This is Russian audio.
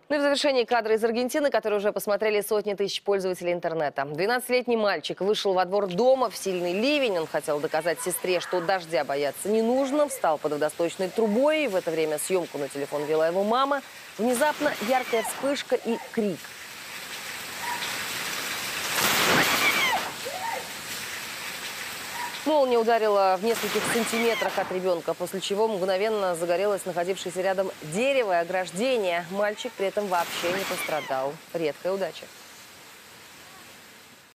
Ну и в завершении кадры из Аргентины, которые уже посмотрели сотни тысяч пользователей интернета. 12-летний мальчик вышел во двор дома в сильный ливень. Он хотел доказать сестре, что дождя бояться не нужно. Встал под водосточной трубой. И в это время съемку на телефон вела его мама. Внезапно яркая вспышка и крик. Молния ударила в нескольких сантиметрах от ребенка, после чего мгновенно загорелось находившееся рядом дерево и ограждение. Мальчик при этом вообще не пострадал. Редкая удача.